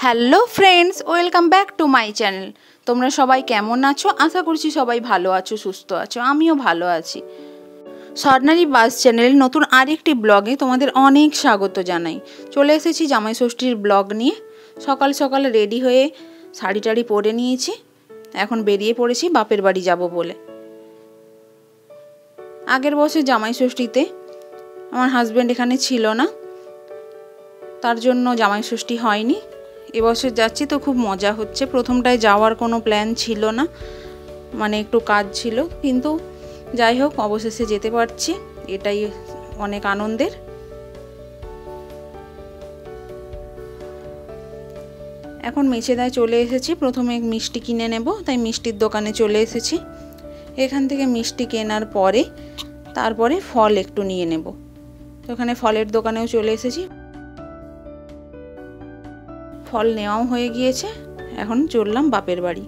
Hello friends, welcome back to my channel. তোমরা সবাই কেমন আছো? আশা করছি সবাই ভালো আছো, সুস্থ আছো। আমিও ভালো আছি। স্বর্ণালী বাস চ্যানেলের নতুন আরেকটি ব্লগে তোমাদের অনেক স্বাগত জানাই। চলে এসেছি জামাই ষষ্ঠীর ব্লগ নিয়ে। সকাল সকাল রেডি হয়ে শাড়ি টাড়ি পরে নিয়েছি। এখন বেরিয়ে পড়েছি বাপের বাড়ি যাব বলে। আগের বছর জামাই ষষ্ঠীতে আমার হাজব্যান্ড এখানে ছিল না, তার জন্য জামাই ষষ্ঠী হয়নি। এবছর যাচ্ছি তো খুব মজা হচ্ছে। প্রথমটায় যাওয়ার কোনো প্ল্যান ছিল না, মানে একটু কাজ ছিল, কিন্তু যাই হোক অবশেষে যেতে পারছি, এটাই অনেক আনন্দের। এখন মেছেদায় চলে এসেছি। প্রথমে মিষ্টি কিনে নেব, তাই মিষ্টির দোকানে চলে এসেছি। এখান থেকে মিষ্টি কেনার পরে তারপরে ফল একটু নিয়ে নেব। তো ওখানে ফলের দোকানেও চলে এসেছি। ফল নেওয়াও হয়ে গিয়েছে। এখন চললাম বাপের বাড়ি।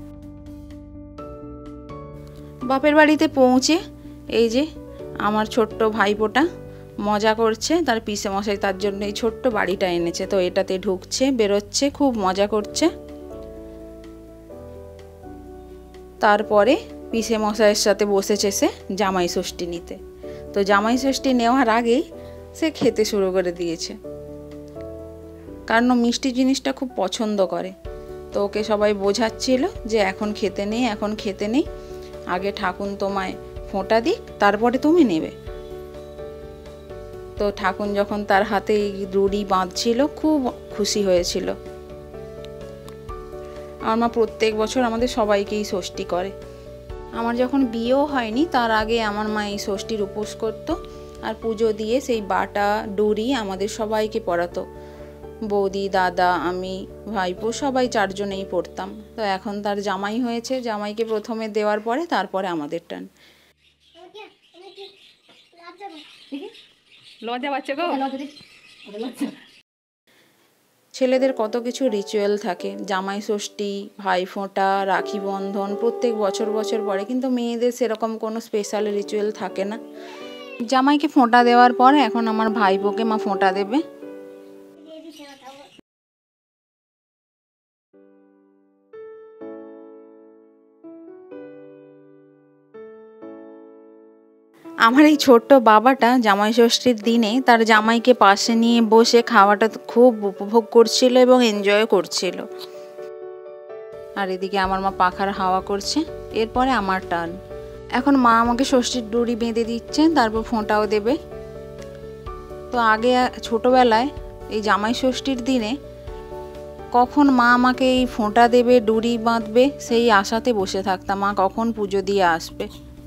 বাপের বাড়িতে পৌঁছে এই যে আমার ছোট্ট ভাইপোটা মজা করছে, তার পিসে মশাই তার জন্য এই ছোট্ট বাড়িটা এনেছে, তো এটাতে ঢুকছে বেরোচ্ছে, খুব মজা করছে। তারপরে পিসে মশাইয়ের সাথে বসেছে সে জামাই ষষ্ঠী নিতে। তো জামাই ষষ্ঠী নেওয়ার আগেই সে খেতে শুরু করে দিয়েছে, কারণ মিষ্টি জিনিসটা খুব পছন্দ করে। তো ওকে সবাই বোঝাচ্ছিল যে এখন খেতে নেই, এখন খেতে নেই, আগে ঠাকুন তোমায় ফোঁটা দিক, তারপরে তুমি নেবে। তো ঠাকুন যখন তার হাতে রুড়ি বাঁধছিল খুব খুশি হয়েছিল। আমার মা প্রত্যেক বছর আমাদের সবাইকেই ষষ্ঠী করে। আমার যখন বিয়েও হয়নি তার আগে আমার মা এই ষষ্ঠীর উপোস করতো আর পুজো দিয়ে সেই বাটা ডুরি আমাদের সবাইকে পরাতো। বৌদি, দাদা, আমি, ভাইপো সবাই চারজনেই পড়তাম। তো এখন তার জামাই হয়েছে, জামাইকে প্রথমে দেওয়ার পরে তারপরে আমাদের টান। ছেলেদের কত কিছু রিচুয়াল থাকে, জামাই ষষ্ঠী, ভাইফোঁটা, রাখি বন্ধন প্রত্যেক বছর বছর পরে, কিন্তু মেয়েদের সেরকম কোনো স্পেশাল রিচুয়াল থাকে না। জামাইকে ফোঁটা দেওয়ার পর এখন আমার ভাইপোকে মা ফোঁটা দেবে। আমার এই ছোট্ট বাবাটা জামাই ষষ্ঠীর দিনে তার জামাইকে পাশে নিয়ে বসে খাওয়াটা খুব উপভোগ করছিল এবং এনজয় করছিল। আর এদিকে আমার মা পাখার হাওয়া করছে। এরপরে আমার টান। এখন মা আমাকে ষষ্ঠীর ডুরি বেঁধে দিচ্ছে, তারপর ফোঁটাও দেবে। তো আগে ছোটোবেলায় এই জামাই ষষ্ঠীর দিনে কখন মা আমাকে এই ফোঁটা দেবে, ডুরি বাঁধবে, সেই আশাতে বসে থাকতাম মা কখন পুজো দিয়ে আসবে।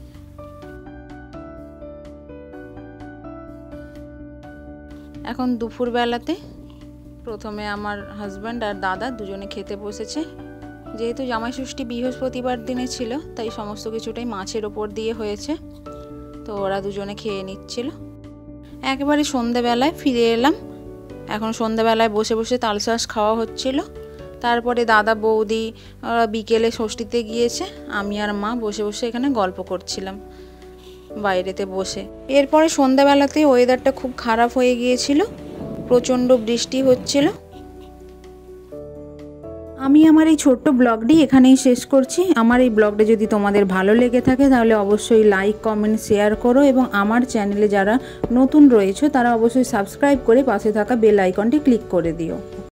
এখন দুপুরবেলাতে প্রথমে আমার হাজব্যান্ড আর দাদা দুজনে খেতে বসেছে। যেহেতু জামাই ষষ্ঠী বৃহস্পতিবার দিনে ছিল, তাই সমস্ত কিছুটাই মাছের ওপর দিয়ে হয়েছে। তো ওরা দুজনে খেয়ে নিচ্ছিল। একেবারে সন্ধেবেলায় ফিরে এলাম। এখন সন্ধেবেলায় বসে বসে তালশাঁস খাওয়া হচ্ছিল। তারপরে দাদা, বৌদি ওরা বিকেলে ষষ্ঠীতে গিয়েছে। আমি আর মা বসে বসে এখানে গল্প করছিলাম বাইরেতে বসে। এরপরে সন্ধ্যাবেলাতে ওয়েদারটা খুব খারাপ হয়ে গিয়েছিল, প্রচণ্ড বৃষ্টি হচ্ছিল। আমি আমার এই ছোট্ট ব্লগটি এখানেই শেষ করছি। আমার এই ব্লগটা যদি তোমাদের ভালো লেগে থাকে তাহলে অবশ্যই লাইক, কমেন্ট, শেয়ার করো এবং আমার চ্যানেলে যারা নতুন রয়েছে তারা অবশ্যই সাবস্ক্রাইব করে পাশে থাকা বেল আইকনটি ক্লিক করে দিও।